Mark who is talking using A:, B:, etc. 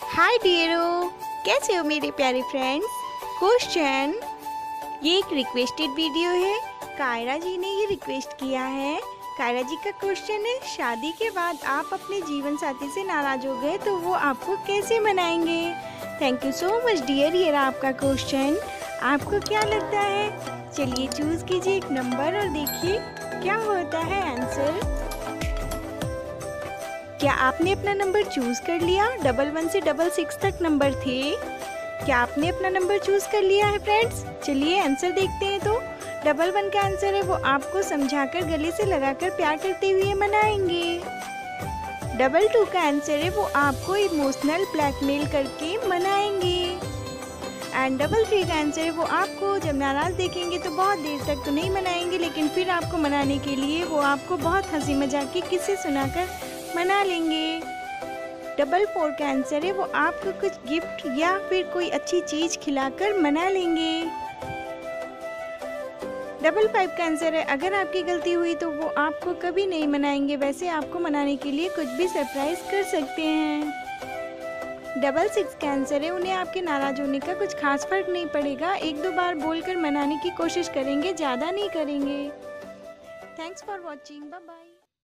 A: हाय डियरो, कैसे हो मेरे प्यारे फ्रेंड्स। क्वेश्चन, ये एक रिक्वेस्टेड वीडियो है। कायरा जी ने ये रिक्वेस्ट किया है। कायरा जी का क्वेश्चन है, शादी के बाद आप अपने जीवन साथी से नाराज हो गए तो वो आपको कैसे मनाएंगे। Thank you so much dear, ये रहा आपका क्वेश्चन। आपको क्या लगता है? चलिए चूज कीजिए एक नंबर और देखिए क्या होता है आंसर। क्या आपने अपना नंबर चूज कर लिया? 11 से 66 तक नंबर थे। क्या आपने अपना नंबर चूज कर लिया है फ्रेंड्स? चलिए आंसर देखते हैं। तो 11 का आंसर है, वो आपको समझाकर गले से लगाकर प्यार करते हुए मनाएंगे। 22 का आंसर है, वो आपको इमोशनल ब्लैकमेल करके मनाएंगे। एंड 33 का आंसर है, वो आपको जब नाराज देखेंगे तो बहुत देर तक तो नहीं मनाएंगे, लेकिन फिर आपको मनाने के लिए वो आपको बहुत हंसी मजाक की किस्से सुनाकर मना लेंगे। 44 का आंसर है, वो आपको कुछ गिफ्ट या फिर कोई अच्छी चीज खिलाकर मना लेंगे। 55 का आंसर है, अगर आपकी गलती हुई तो वो आपको कभी नहीं मनाएंगे, वैसे आपको मनाने के लिए कुछ भी सरप्राइज कर सकते हैं। 66 का आंसर है, उन्हें आपके नाराज होने का कुछ खास फर्क नहीं पड़ेगा, एक दो बार बोलकर मनाने की कोशिश करेंगे, ज्यादा नहीं करेंगे। Thanks for watching, bye bye.